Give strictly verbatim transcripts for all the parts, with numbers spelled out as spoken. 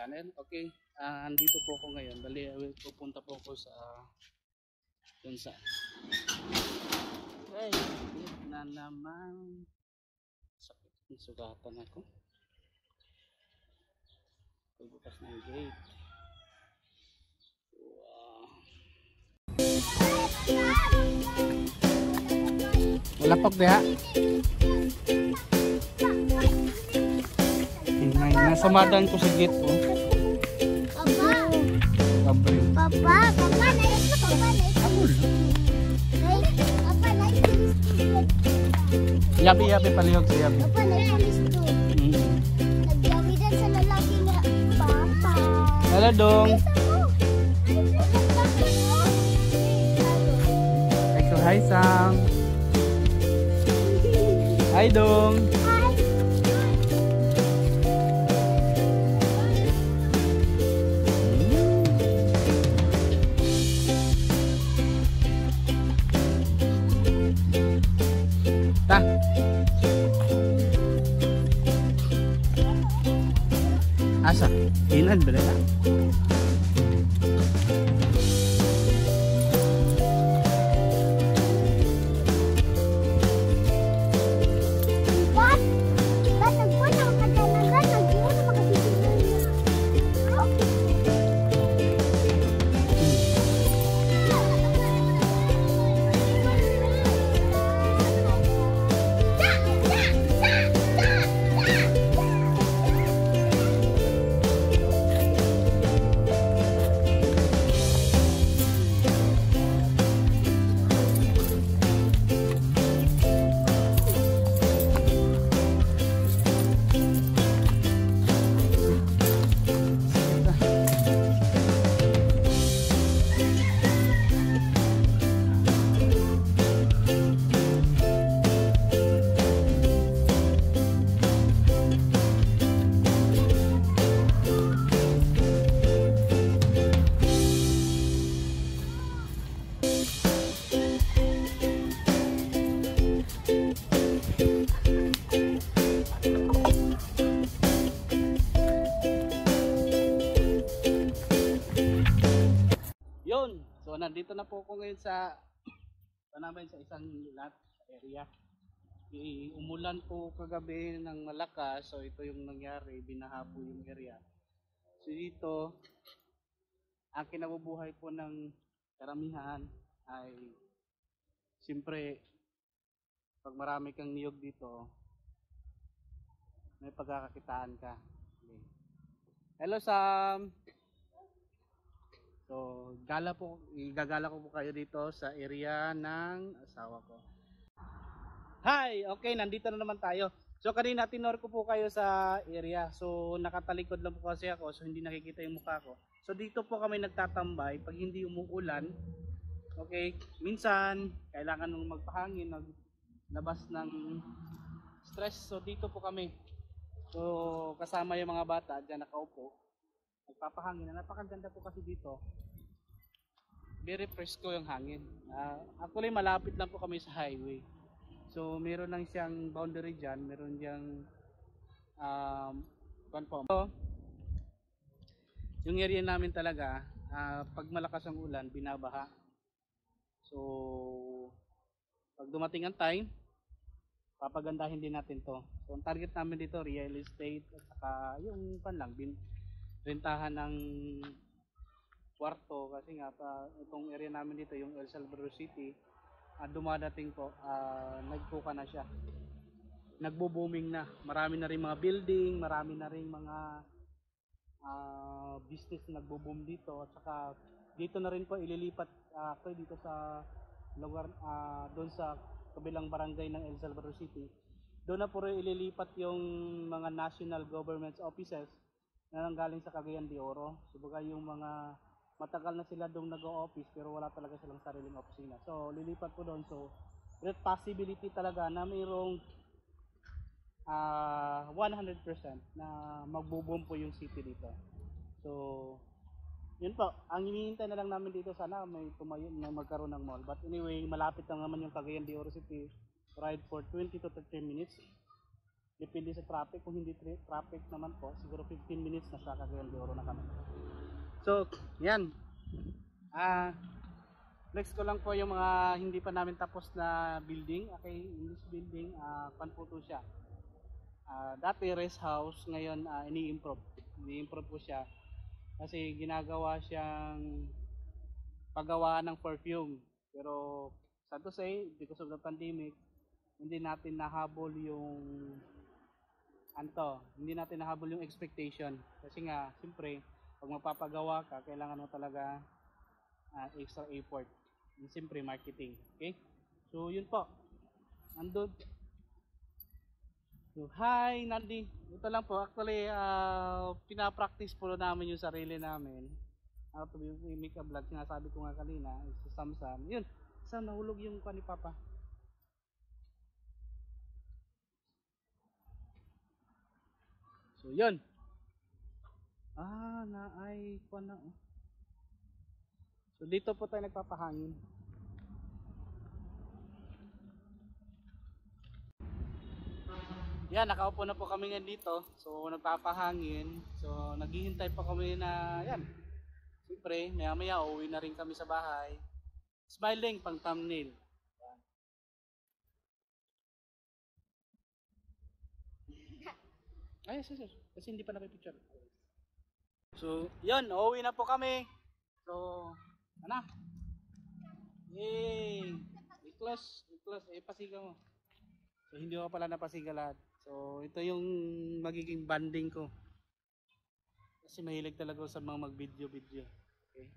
channel. Okay, uh, andito po ako ngayon. Bali, pupunta po ako sa dun sa ay, na naman sakit ng sugatan ako. Pagbukas ng gate. Wow. Wala pag diha. Nasa madan ko sa gate po. Papa. Kabre. Papa, papa, nais mo, papa, nais mo. Nais, papa, nais mo. Yabi, yabi, palihog sa yabi. Papa, nais mo. Mm. Nagyawi din sa lalaki nga. Papa. Hello, Dong. Eko, hi, Sam. Hi, Dong. Ta. Asa? Inan ba na? What? Ba't nagpunta ka dalaga? Nagpunta ka makasisigil. Yun. So nandito na po ako ngayon sa sa namin sa isang lot area. I umulan po kagabi ng malakas, so ito yung nangyari, binaha po yung area. So dito ang kinabubuhay po ng karamihan ay siyempre pag marami kang niyog dito may pagkakakitaan ka. Okay. Hello Sam. So, gala po, igagala ko po kayo dito sa area ng asawa ko. Hi! Okay, nandito na naman tayo. So, kanina tinor ko po kayo sa area. So, nakatalikod lang po kasi ako, so hindi nakikita yung mukha ko. So, dito po kami nagtatambay pag hindi umuulan. Okay, minsan, kailangan nung magpahangin, naglabas ng stress. So, dito po kami. So, kasama yung mga bata, dyan nakaupo. Nagpapahangin na napakaganda po kasi dito. Very fresco yung hangin. Uh, actually malapit lang po kami sa highway. So meron lang siyang boundary dyan. Meron diyang um, so, yung area namin talaga uh, pag malakas ang ulan binabaha. So pag dumating ang time papagandahin din natin to. So ang target namin dito real estate at saka yung pan lang bin rentahan ng kwarto kasi nga pa, itong area namin dito yung El Salvador City uh, dumadating po uh, nagkuka na siya, nagbo-booming na, marami na rin mga building, marami na rin mga uh, business na nagbo-boom dito at saka dito na rin po ililipat uh, ko dito sa lugar uh, doon sa kabilang barangay ng El Salvador City. Doon na po rin ililipat yung mga national government offices na nanggaling sa Cagayan de Oro. Subaga yung mga matagal na sila doon nag-o-office pero wala talaga silang sariling opisina. So lilipat po doon. So great possibility talaga na mayroong uh, one hundred percent na magbo-boom po yung city dito. So yun po, ang hinihintay na lang namin dito sana may tumayo na magkaroon ng mall. But anyway, malapit lang naman yung Cagayan de Oro City. Ride for twenty to thirty minutes. Depende sa traffic. Kung hindi tra- traffic naman po, siguro fifteen minutes na sa Cagayan de Oro na kami. So, yan. Ah, next ko lang po yung mga hindi pa namin tapos na building. Okay, in this building, ah, pan po to siya. Ah, dati rest house, ngayon ah, ini-improve. Ini-improve po siya kasi ginagawa siyang paggawa ng perfume. Pero sad to say, because of the pandemic, hindi natin nahabol yung anto, hindi natin nahabol yung expectation. Kasi nga, siyempre, pag magpapagawa ka, kailangan mo talaga uh, extra effort. And siyempre, marketing. Okay? So, yun po. Andun. So, hi, Nandi. Ito lang po. Actually, uh, pinapractice po namin yung sarili namin. How to make a vlog. Sinasabi ko nga kanina, si Samsam. Yun. Sam, nahulog yung pa ni Papa. So, yun. Ah, na ay ko na. Oh. So, dito po tayo nagpapahangin. Yan, nakaupo na po kami ngayon dito. So, nagpapahangin. So, naghihintay pa kami na, yan. Siyempre, maya maya, uwi na rin kami sa bahay. Smiling, pang thumbnail. Yan. Ay, yes, yes, yes. Kasi hindi pa napipicture. So, yun, uuwi na po kami. So, ano? Yay! I-close, i-close, eh, pasiga mo. So, hindi ko pala napasiga lahat. So, ito yung magiging banding ko. Kasi mahilig talaga ako sa mga mag-video-video. Okay?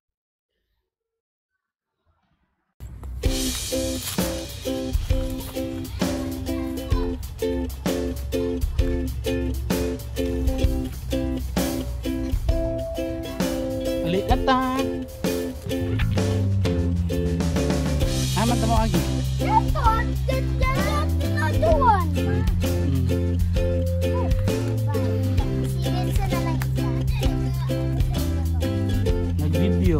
Alikata! Ah, mata mo lagi. That's on. That's another one. Serious na lang isa. Nag-video.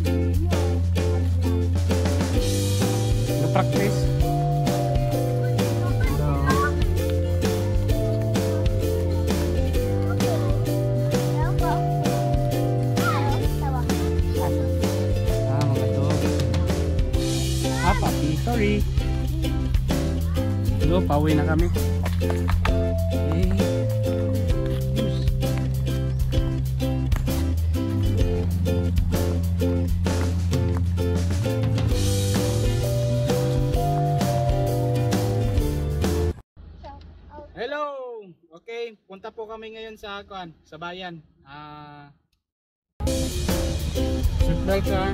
Nag-practice. Ah, mga to. Ah, papi. Sorry. So, pauwi na kami. Okay. Yes. Hello! Okay, punta po kami ngayon sa kuan, sa bayan. Ah. Surprise ka.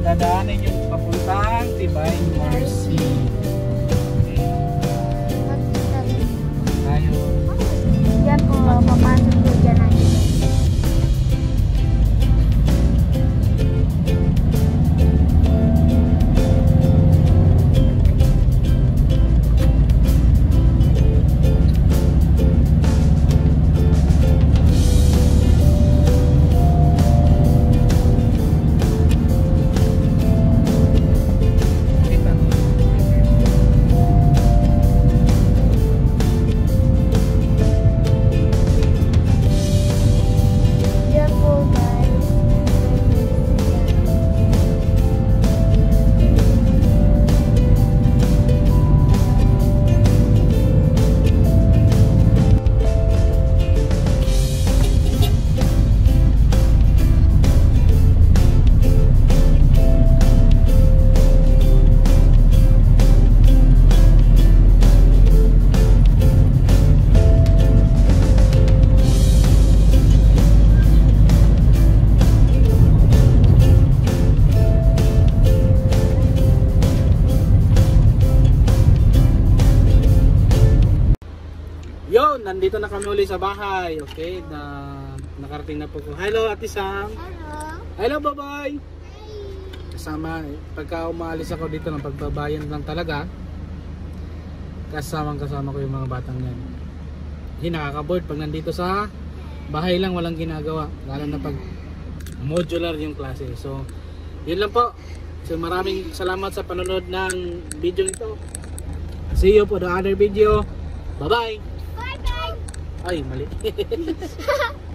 dadaanin yung papuntang Divine Mercy. Tayo. Yan po, papasok po dyan natin. Yan po guys. Yo, nandito na kami uli sa bahay. Okay, na nakarating na po ko. Hello, Ate Sam. Hello. Hello, bye-bye. Kasama, pagka umaalis ako dito ng pagbabayan lang talaga, kasamang kasama ko yung mga batang yan. Hindi nakaka-board pag nandito sa bahay lang walang ginagawa, lalo na pag modular yung klase. So, yun lang po. So, maraming salamat sa panonood ng video ito. See you for the other video. Bye-bye. Bye bye. Ay, mali.